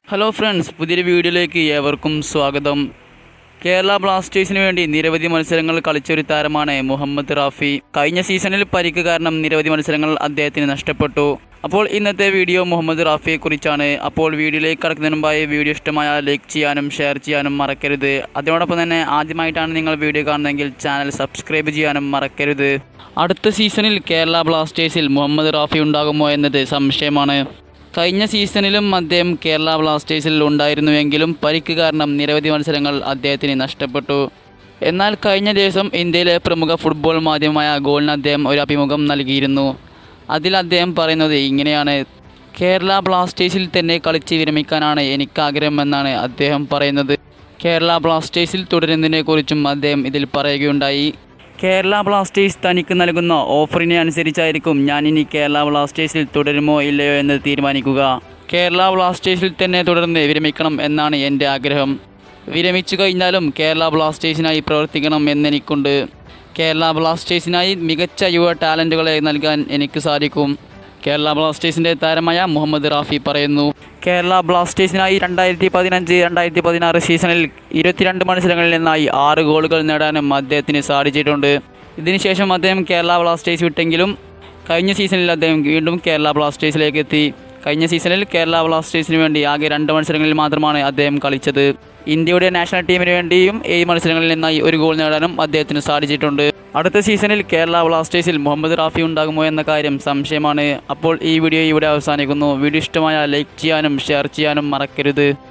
Hello friends, പുതിയൊരു വീഡിയോയിലേക്ക് ഏവർക്കും സ്വാഗതം. കേരള ബ്ലാസ്റ്റേഴ്സിന് വേണ്ടി നിരവധി മത്സരങ്ങൾ കളിച്ചൊരു താരമാണ് മുഹമ്മദ് റാഫി. കഴിഞ്ഞ സീസണിൽ പരിക്ക് കാരണം നിരവധി മത്സരങ്ങൾ അദ്ദേഹത്തിന് നഷ്ടപ്പെട്ടു. അപ്പോൾ ഇന്നത്തെ വീഡിയോ മുഹമ്മദ് റാഫിയെക്കുറിച്ചാണ്. അപ്പോൾ വീഡിയോയിലേക്ക് കടക്കുന്നതിന് മുമ്പായി വീഡിയോ ഇഷ്ടമായാൽ ലൈക്ക് ചെയ്യാനും ഷെയർ ചെയ്യാനും മറക്കരുത്. അതിനോടൊപ്പം തന്നെ ആദ്യമായിട്ടാണ് നിങ്ങൾ വീഡിയോ കാണുന്നതെങ്കിൽ ചാനൽ സബ്സ്ക്രൈബ് ചെയ്യാനും മറക്കരുത്. അടുത്ത സീസണിൽ കേരള ബ്ലാസ്റ്റേഴ്സിൽ മുഹമ്മദ് റാഫി ഉണ്ടാകുമോ എന്നത് സംശയമാണ്. കഴിഞ്ഞ സീസണിലും അദ്ദേഹം കേരള ബ്ലാസ്റ്റേഴ്സിൽ ഉണ്ടായിരുന്നുവെങ്കിലും പരിക്ക് കാരണം നിരവധി മത്സരങ്ങൾ അദ്ദേഹത്തിന് നഷ്ടപ്പെട്ടു. എന്നാൽ കഴിഞ്ഞ ദിവസം ഇന്ത്യയിലെ പ്രമുഖ ഫുട്ബോൾ മാധ്യമമായ ഗോളിന് അദ്ദേഹം ഒരു അഭിമുഖം നൽകിയിരുന്നു. അതിൽ അദ്ദേഹം പറയുന്നത് ഇങ്ങനെയാണ്: കേരള ബ്ലാസ്റ്റേഴ്സിൽ തന്നെ കളിച്ച് വിരമിക്കാനാണ് എനിക്കാഗ്രഹമെന്നാണ് അദ്ദേഹം പറയുന്നത്. കേരള ബ്ലാസ്റ്റേഴ്സിൽ തുടരുന്നതിനെക്കുറിച്ചും അദ്ദേഹം ഇതിൽ പറയുകയുണ്ടായി. കേരള ബ്ലാസ്റ്റേഴ്സ് തനിക്ക് നൽകുന്ന ഓഫറിനെ അനുസരിച്ചായിരിക്കും ഞാൻ ഇനി കേരള ബ്ലാസ്റ്റേഴ്സിൽ തുടരുമോ ഇല്ലയോ എന്ന് തീരുമാനിക്കുക. കേരള ബ്ലാസ്റ്റേഴ്സിൽ തന്നെ തുടർന്ന് വിരമിക്കണം എന്നാണ് എൻ്റെ ആഗ്രഹം. വിരമിച്ചു കഴിഞ്ഞാലും കേരള ബ്ലാസ്റ്റേഴ്സിനായി പ്രവർത്തിക്കണം എന്നെനിക്കുണ്ട്. കേരള ബ്ലാസ്റ്റേഴ്സിനായി മികച്ച യുവ ടാലൻറ്റുകളെ നൽകാൻ എനിക്ക് സാധിക്കും. കേരള ബ്ലാസ്റ്റേഴ്സിൻ്റെ താരമായ മുഹമ്മദ് റാഫി പറയുന്നു. കേരള ബ്ലാസ്റ്റേഴ്സിനായി 2015-2016 സീസണിൽ 22 മത്സരങ്ങളിൽ നിന്നായി 6 ഗോളുകൾ നേടാനും അദ്ദേഹത്തിന് സാധിച്ചിട്ടുണ്ട്. ഇതിനുശേഷം അദ്ദേഹം കേരള ബ്ലാസ്റ്റേഴ്സ് വിട്ടെങ്കിലും കഴിഞ്ഞ സീസണിൽ അദ്ദേഹം വീണ്ടും കേരള ബ്ലാസ്റ്റേഴ്സിലേക്ക് എത്തി. കഴിഞ്ഞ സീസണിൽ കേരള ബ്ലാസ്റ്റേഴ്സിന് വേണ്ടി ആകെ 2 മത്സരങ്ങളിൽ മാത്രമാണ് അദ്ദേഹം കളിച്ചത്. ഇന്ത്യയുടെ നാഷണൽ ടീമിന് വേണ്ടിയും 7 മത്സരങ്ങളിൽ നിന്നായി 1 ഗോൾ നേടാനും അദ്ദേഹത്തിന് സാധിച്ചിട്ടുണ്ട്. അടുത്ത സീസണിൽ കേരള ബ്ലാസ്റ്റേഴ്സിൽ മുഹമ്മദ് റാഫി ഉണ്ടാകുമോ എന്ന കാര്യം സംശയമാണ്. അപ്പോൾ ഈ വീഡിയോ ഇവിടെ അവസാനിക്കുന്നു. വീഡിയോ ഇഷ്ടമായാൽ ലൈക്ക് ചെയ്യാനും ഷെയർ ചെയ്യാനും മറക്കരുത്.